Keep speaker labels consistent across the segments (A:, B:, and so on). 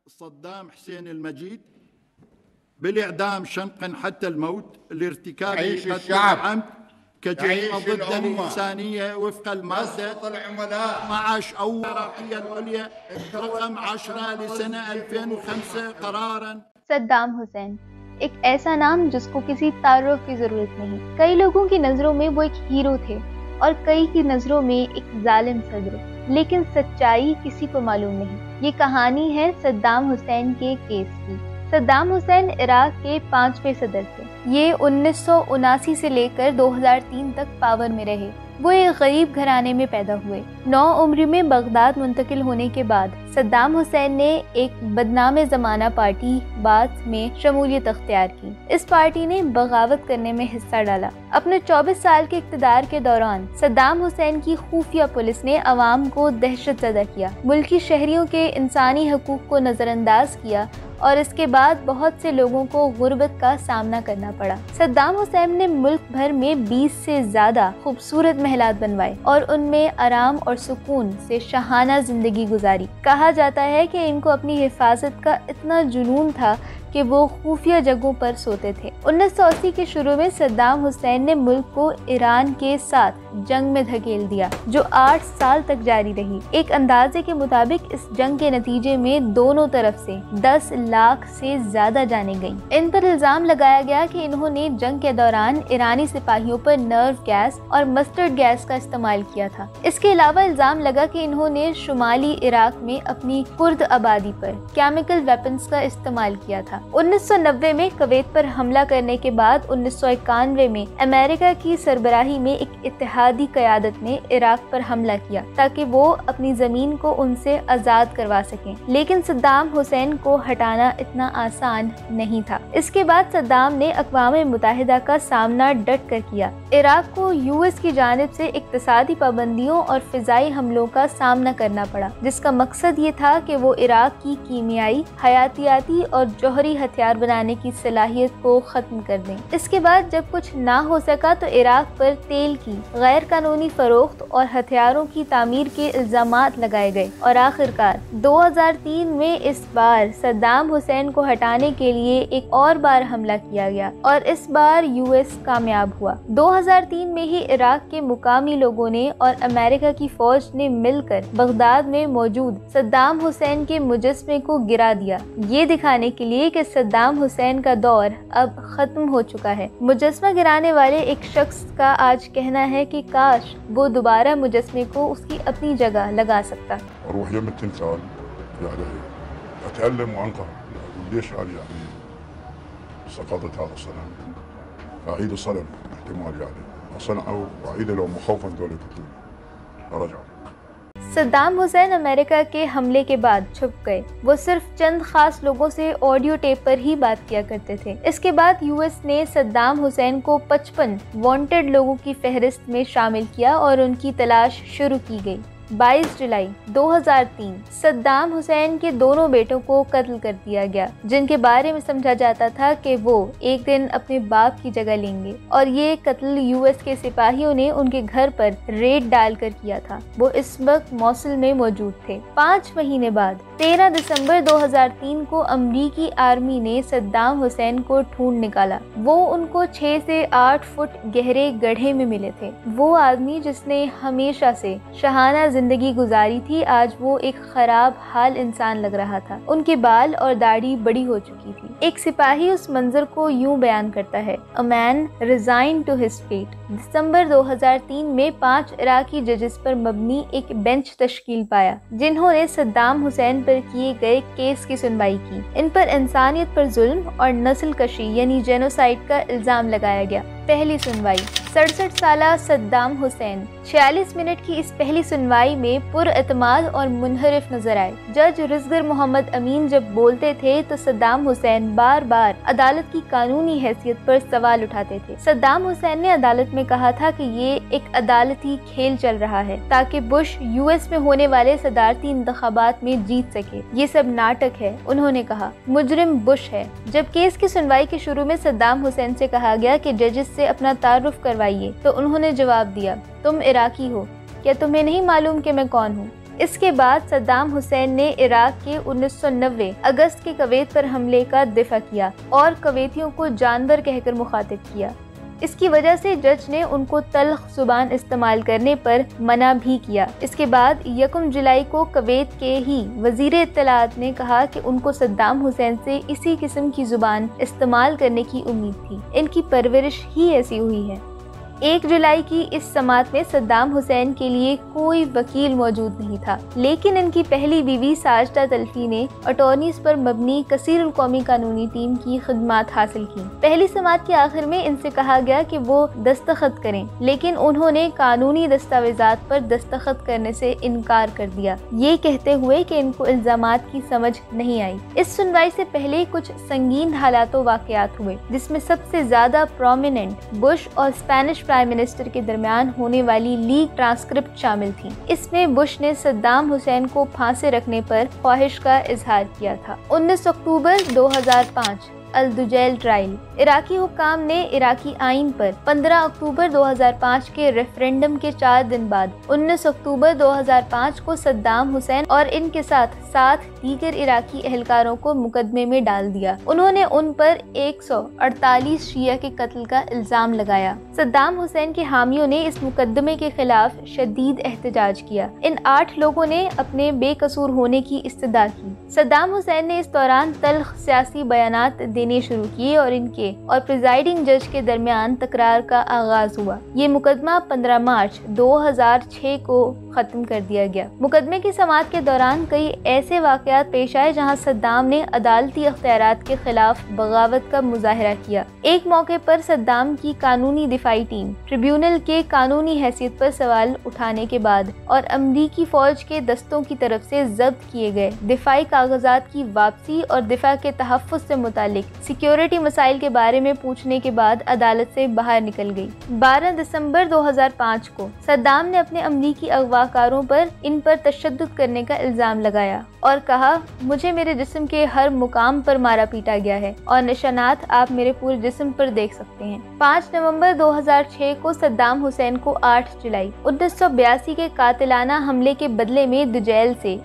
A: صدام حسين المجيد بالإعدام شنقا حتى الموت لارتكاب قتل العمد كجريمة ضد الإنسانية وفق المادة 12 أول العراقية العليا رقم 10 لسنة 2005 قرارا।
B: सद्दाम हुसैन एक ऐसा नाम जिसको किसी तारुफ की जरूरत नहीं। कई लोगों की नजरों में वो एक हीरो थे और कई की नजरों में एक जालिम सदर, लेकिन सच्चाई किसी को मालूम नहीं। ये कहानी है सद्दाम हुसैन के केस की। सद्दाम हुसैन इराक के 5वें सदर थे। ये 1979 से लेकर 2003 तक पावर में रहे। वो एक गरीब घराने में पैदा हुए। 9 उम्र में बगदाद मुंतकिल होने के बाद सद्दाम हुसैन ने एक बदनाम ज़माना पार्टी बाथ में शमूलियत अख्तियार की। इस पार्टी ने बगावत करने में हिस्सा डाला। अपने 24 साल के इक़्तिदार के दौरान सद्दाम हुसैन की खुफिया पुलिस ने अवाम को दहशत ज़दा किया, मुल्की शहरियों के इंसानी हकूक़ को नज़रअंदाज किया और इसके बाद बहुत से लोगों को गुर्बत का सामना करना पड़ा। सद्दाम हुसैन ने मुल्क भर में 20 से ज़्यादा खूबसूरत महलात बनवाए और उनमें आराम और सुकून से शाहाना जिंदगी गुजारी। कहा जाता है कि इनको अपनी हिफाजत का इतना जुनून था कि वो खुफिया जगहों पर सोते थे। 1980 के शुरू में सद्दाम हुसैन ने मुल्क को ईरान के साथ जंग में धकेल दिया, जो 8 साल तक जारी रही। एक अंदाजे के मुताबिक इस जंग के नतीजे में दोनों तरफ से 10 लाख से ज्यादा जाने गईं। इन पर इल्जाम लगाया गया कि इन्होंने जंग के दौरान ईरानी सिपाहियों पर नर्व गैस और मस्टर्ड गैस का इस्तेमाल किया था। इसके अलावा इल्जाम लगा कि इन्होंने शुमाली इराक में अपनी कुर्द आबादी पर केमिकल वेपन्स का इस्तेमाल किया था। 1990 में कुवैत पर हमला करने के बाद 1991 में अमेरिका की सरबराही में एक इत्तेहादी क़यादत ने इराक पर हमला किया ताकि वो अपनी जमीन को उनसे आज़ाद करवा सकें, लेकिन सद्दाम हुसैन को हटाना इतना आसान नहीं था। इसके बाद सद्दाम ने अक़वाम मुत्तहिदा का सामना डट कर किया। इराक को यूएस की जानिब से इक़्तिसादी पाबंदियों और फ़िज़ाई हमलों का सामना करना पड़ा, जिसका मकसद ये था कि वो इराक की कीमियाई, हयातियाती और जौहरी हथियार बनाने की सलाहियत को खत्म कर दें। इसके बाद जब कुछ ना हो सका तो इराक पर तेल की गैर कानूनी फरोख्त और हथियारों की तामीर के इल्जामात लगाए गए और आखिरकार 2003 में इस बार सद्दाम हुसैन को हटाने के लिए एक और बार हमला किया गया और इस बार यूएस कामयाब हुआ। 2003 में ही इराक के मुकामी लोगों ने और अमेरिका की फौज ने मिलकर बगदाद में मौजूद सद्दाम हुसैन के मुजस्मे को गिरा दिया, ये दिखाने के लिए कि सद्दाम हुसैन का दौर अब खत्म हो चुका है। मुजस्मा गिराने वाले एक शख्स का आज कहना है कि काश वो दोबारा मुजस्मे को उसकी अपनी जगह लगा सकता। सद्दाम हुसैन अमेरिका के हमले के बाद छुप गए। वो सिर्फ चंद खास लोगों से ऑडियो टेप पर ही बात किया करते थे। इसके बाद यूएस ने सद्दाम हुसैन को 55 वांटेड लोगों की फहरिस्त में शामिल किया और उनकी तलाश शुरू की गई। 22 जुलाई 2003 सद्दाम हुसैन के दोनों बेटों को कत्ल कर दिया गया, जिनके बारे में समझा जाता था कि वो एक दिन अपने बाप की जगह लेंगे, और ये कत्ल यूएस के सिपाहियों ने उनके घर पर रेड डालकर किया था। वो इस वक्त मौसुल में मौजूद थे। 5 महीने बाद 13 दिसंबर 2003 को अमरीकी आर्मी ने सद्दाम हुसैन को ढूंढ निकाला। वो उनको 6 से 8 फुट गहरे गड्ढे में मिले थे। वो आदमी जिसने हमेशा से शहाना जिंदगी गुजारी थी, आज वो एक खराब हाल इंसान लग रहा था। उनके बाल और दाढ़ी बड़ी हो चुकी थी। एक सिपाही उस मंजर को यूं बयान करता है, a man resign to his fate. दिसंबर 2003 में 5 इराकी जजेस पर मबनी एक बेंच तश्कील पाया, जिन्होंने सद्दाम हुसैन पर किए गए केस की सुनवाई की। इन पर इंसानियत पर जुल्म और नस्ल कशी यानी जेनोसाइड का इल्जाम लगाया गया। पहली सुनवाई 67 साला सद्दाम हुसैन 46 मिनट की इस पहली सुनवाई में पुरएतमाद और मुनहरिफ नजर आए। जज रिजगर मोहम्मद अमीन जब बोलते थे तो सद्दाम हुसैन बार बार अदालत की कानूनी हैसियत पर सवाल उठाते थे। सद्दाम हुसैन ने अदालत में कहा था कि ये एक अदालती खेल चल रहा है ताकि बुश यूएस में होने वाले सदारती इंतखाबात में जीत सके। ये सब नाटक है, उन्होंने कहा। मुजरिम बुश है। जब केस की सुनवाई के शुरू में सद्दाम हुसैन से कहा गया कि जजेस से अपना तारुफ करवाइए, तो उन्होंने जवाब दिया, तुम इराकी हो, क्या तुम्हें नहीं मालूम कि मैं कौन हूँ? इसके बाद सद्दाम हुसैन ने इराक के 1990 अगस्त के कुवैत पर हमले का दिफा किया और कुवैतियों को जानवर कहकर मुखातिब किया। इसकी वजह से जज ने उनको तल्ख जुबान इस्तेमाल करने पर मना भी किया। इसके बाद 1 जुलाई को कुवैत के ही वजीर इत्तलात ने कहा कि उनको सद्दाम हुसैन से इसी किस्म की जुबान इस्तेमाल करने की उम्मीद थी। इनकी परवरिश ही ऐसी हुई है। 1 जुलाई की इस समात में सद्दाम हुसैन के लिए कोई वकील मौजूद नहीं था, लेकिन इनकी पहली बीवी साजिदा तल्फी ने अटॉर्नीज पर मबनी कसीरुल कौमी कानूनी टीम की खिदमात हासिल की। पहली समात के आखिर में इनसे कहा गया कि वो दस्तखत करें, लेकिन उन्होंने कानूनी दस्तावेजात पर दस्तखत करने से इनकार कर दिया, ये कहते हुए कि इनको इल्जामात की समझ नहीं आई। इस सुनवाई से पहले कुछ संगीन हालात व वाक़यात हुए, जिसमें सबसे ज्यादा प्रोमिनेंट बुश और स्पेनिश प्राइम मिनिस्टर के दरमियान होने वाली लीक ट्रांसक्रिप्ट शामिल थी। इसमें बुश ने सद्दाम हुसैन को फांसी रखने पर ख्वाहिश का इजहार किया था। 19 अक्टूबर 2005 अल-दुजैल ट्रायल। इराकी हुक्काम ने इराकी आइन पर 15 अक्टूबर 2005 के रेफरेंडम के 4 दिन बाद 19 अक्टूबर 2005 को सद्दाम हुसैन और इनके साथ 7 दीगर इराकी एहलकारों को मुकदमे में डाल दिया। उन्होंने उन पर 148 शिया के कत्ल का इल्जाम लगाया। सद्दाम हुसैन के हामियों ने इस मुकदमे के खिलाफ शदीद एहतजाज किया। इन 8 लोगों ने अपने बेकसूर होने की इस्तदा की। सद्दाम हुसैन ने इस दौरान तल्ख सियासी बयानात देने शुरू किए और इनके और प्रिजाइडिंग जज के दरमियान तकरार का आगाज हुआ। ये मुकदमा 15 मार्च 2006 को खत्म कर दिया गया। मुकदमे की समाअत के दौरान कई ऐसे वाकयात पेश आए जहां सद्दाम ने अदालती अख्तियारात के खिलाफ बगावत का मुजाहरा किया। एक मौके पर सद्दाम की कानूनी दिफाई टीम ट्रिब्यूनल के कानूनी हैसियत पर सवाल उठाने के बाद और अमरीकी फौज के दस्तों की तरफ से जब्त किए गए दिफाई कागजात की वापसी और दिफा के तहफ़्फ़ुज़ से मुतालिक सिक्योरिटी मसाइल के बारे में पूछने के बाद अदालत से बाहर निकल गई। 12 दिसंबर 2005 को सद्दाम ने अपने अमरीकी अगवाकारों पर इन पर तशद्दुद करने का इल्जाम लगाया और कहा, मुझे मेरे जिस्म के हर मुकाम पर मारा पीटा गया है और निशानात आप मेरे पूरे जिस्म पर देख सकते हैं। 5 नवंबर 2006 को सद्दाम हुसैन को 8 जुलाई 1982 के कातिलाना हमले के बदले में दुजैल से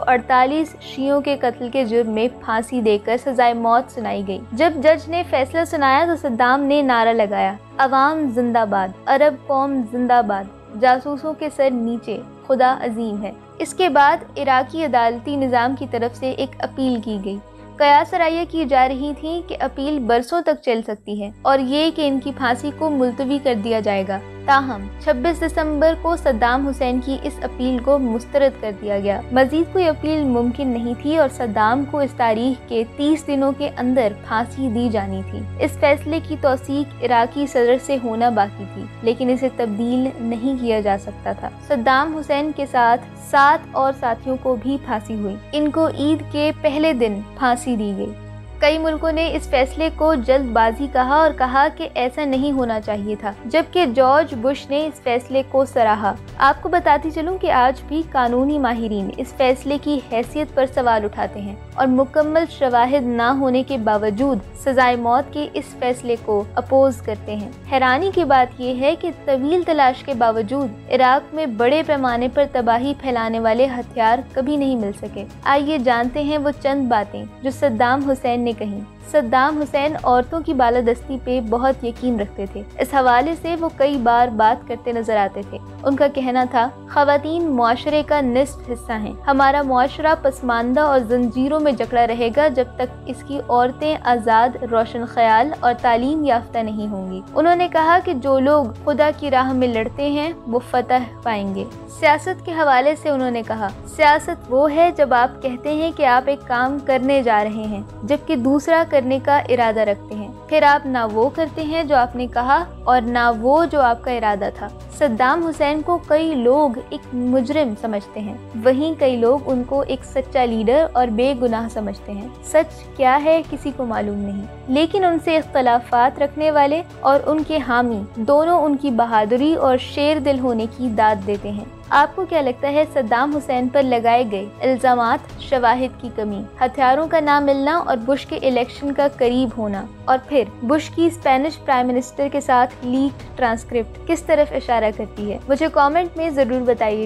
B: 148 शियों के कत्ल के जुर्म में फांसी देकर सजाए मौत सुनाई गई। जब जज ने फैसला सुनाया तो सद्दाम ने नारा लगाया, अवाम जिंदाबाद, अरब कौम जिंदाबाद, जासूसों के सर नीचे, खुदा अजीम है। इसके बाद इराकी अदालती निज़ाम की तरफ से एक अपील की गई। कयास राय की जा रही थी कि अपील बरसों तक चल सकती है और ये कि इनकी फांसी को मुलतवी कर दिया जाएगा। ताहम 26 दिसंबर को सद्दाम हुसैन की इस अपील को मुस्तरद कर दिया गया। मजीद कोई अपील मुमकिन नहीं थी और सद्दाम को इस तारीख के 30 दिनों के अंदर फांसी दी जानी थी। इस फैसले की तौसीक इराकी सदर से होना बाकी थी, लेकिन इसे तब्दील नहीं किया जा सकता था। सद्दाम हुसैन के साथ 7 और साथियों को भी फांसी हुई। इनको ईद के पहले दिन फांसी दी गई। कई मुल्कों ने इस फैसले को जल्दबाजी कहा और कहा कि ऐसा नहीं होना चाहिए था, जबकि जॉर्ज बुश ने इस फैसले को सराहा। आपको बताती चलूं कि आज भी कानूनी माहिरीन इस फैसले की हैसियत पर सवाल उठाते हैं और मुकम्मल शवाहिद ना होने के बावजूद सजाए मौत के इस फैसले को अपोज करते हैं। हैरानी की बात यह है कि तवील तलाश के बावजूद इराक में बड़े पैमाने पर तबाही फैलाने वाले हथियार कभी नहीं मिल सके। आइए जानते हैं वो चंद बातें जो सद्दाम हुसैन ने कही। सद्दाम हुसैन औरतों की बालादस्ती पे बहुत यकीन रखते थे। इस हवाले से वो कई बार बात करते नजर आते थे। उनका कहना था, ख़वातीन मुआशरे का निस्फ हिस्सा हैं। हमारा मुआशरा पसमानदा और जंजीरों में जकड़ा रहेगा जब तक इसकी औरतें आज़ाद, रोशन ख्याल और तालीम याफ्ता नहीं होंगी। उन्होंने कहा कि जो लोग खुदा की राह में लड़ते हैं वो फतह पाएंगे। सियासत के हवाले से उन्होंने कहा, सियासत वो है जब आप कहते हैं कि आप एक काम करने जा रहे हैं जबकि दूसरा करने का इरादा रखते हैं, फिर आप ना वो करते हैं जो आपने कहा और ना वो जो आपका इरादा था। सद्दाम हुसैन को कई लोग एक मुजरिम समझते हैं, वहीं कई लोग उनको एक सच्चा लीडर और बेगुनाह समझते हैं। सच क्या है किसी को मालूम नहीं, लेकिन उनसे इख्तलाफात रखने वाले और उनके हामी दोनों उनकी बहादुरी और शेर दिल होने की दाद देते हैं। आपको क्या लगता है, सद्दाम हुसैन पर लगाए गए इल्जामात, शवाहिद की कमी, हथियारों का ना मिलना और बुश के इलेक्शन का करीब होना और फिर बुश की स्पेनिश प्राइम मिनिस्टर के साथ लीक ट्रांसक्रिप्ट किस तरफ इशारा करती है? मुझे कमेंट में ज़रूर बताइएगा।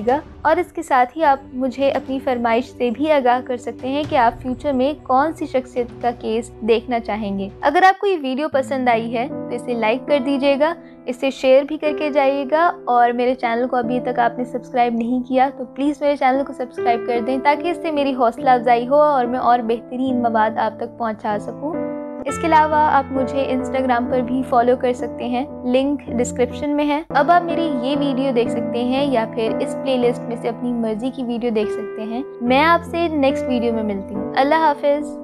B: और इसके साथ ही आप मुझे अपनी फरमाइश से भी आगाह कर सकते हैं कि आप फ्यूचर में कौन सी शख्सियत का केस देखना चाहेंगे। अगर आपको ये वीडियो पसंद आई है तो इसे लाइक कर दीजिएगा, इसे शेयर भी करके जाइएगा, और मेरे चैनल को अभी तक आपने सब्सक्राइब नहीं किया तो प्लीज़ मेरे चैनल को सब्सक्राइब कर दें, ताकि इससे मेरी हौसला अफजाई हो और मैं और बेहतरीन मवाद आप तक पहुंचा सकूं। इसके अलावा आप मुझे इंस्टाग्राम पर भी फॉलो कर सकते हैं, लिंक डिस्क्रिप्शन में है। अब आप मेरी ये वीडियो देख सकते हैं या फिर इस प्लेलिस्ट में से अपनी मर्जी की वीडियो देख सकते हैं। मैं आपसे नेक्स्ट वीडियो में मिलती हूँ। अल्लाह हाफिज़।